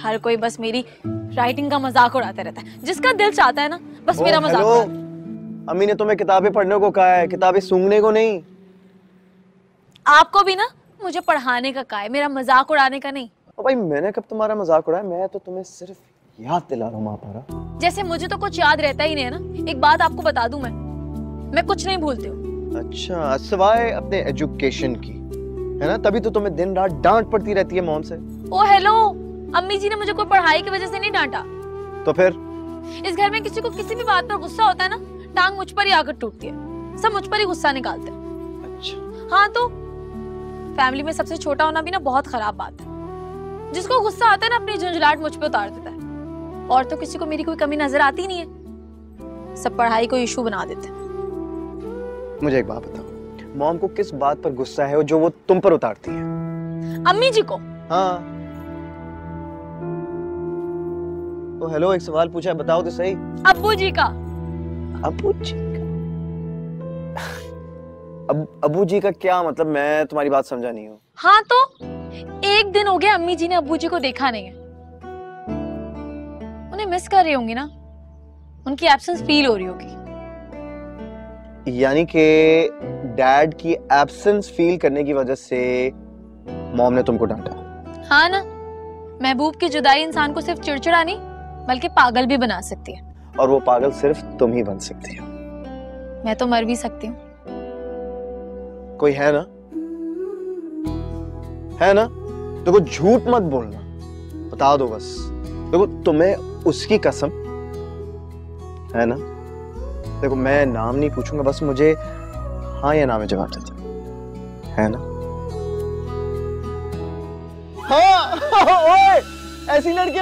हर कोई बस मेरी राइटिंग का मजाक उड़ाता रहता है। जिसका दिल चाहता है ना बस मेरा मजाक उड़ाता है। अम्मी ने तुम्हें किताबें पढ़ने को कहा है, किताबें सूंघने को नहीं। आपको भी ना मुझे पढ़ाने का कहा है, मेरा मजाक उड़ाने का नहीं। भाई मैंने कब तुम्हारा मजाक उड़ाया? मैं तो तुम्हें सिर्फ याद दिला रहा हूँ महापारा। जैसे मुझे तो कुछ याद रहता ही नहीं है ना। एक बात आपको बता दूं, मैं कुछ नहीं भूलती हूँ। अच्छा, सिवाय अपने एजुकेशन की, है ना? तभी तो तुम्हें दिन रात डांट पड़ती रहती है मॉम से। ओ हेलो, अम्मी जी ने मुझे कोई पढ़ाई की वजह से नहीं डांटा। तो फिर? इस घर में किसी को किसी भी बात पर गुस्सा होता है ना, टांग मुझ पर ही आकर टूटती है। सब मुझ पर ही गुस्सा निकालते हैं। अच्छा। हाँ तो फैमिली में सबसे छोटा होना भी ना बहुत खराब बात है। जिसको गुस्सा आता है ना अपनी झुंझलाहट मुझ पे उतार देता है। और तो किसी को मेरी कोई कमी नजर आती नहीं है। सब पढ़ाई को इशू बना देते हैं। मुझे एक बात बताओ, मॉम को किस बात पर गुस्सा है जो वो तुम पर उतारती है? अम्मी जी को। हाँ तो हेलो, एक सवाल पूछा है, बताओ तो सही। अब्बू जी का। अब्बू जी का? अब्बू जी का क्या मतलब? मैं तुम्हारी बात समझा नहीं हूँ। हाँ तो एक दिन हो गया अम्मी जी ने अब्बू जी को देखा नहीं है। उन्हें मिस कर रही होंगी ना, उनकी एब्सेंस फील हो रही होगी। यानी कि डैड की एब्सेंस फील करने की वजह से मॉम ने तुमको डांटा? हाँ ना, महबूब की जुदाई इंसान को सिर्फ चिड़चिड़ा नहीं बल्कि पागल भी बना सकती है। और वो पागल सिर्फ तुम ही बन सकती हो। मैं तो मर भी सकती हूँ। कोई है ना? है ना? देखो झूठ मत बोलना, बता दो बस। देखो तुम्हें उसकी कसम है ना? देखो मैं नाम नहीं पूछूंगा, बस मुझे हाँ या ना में जवाब दे दो, है ना? हाँ। ओए, ऐसी लड़की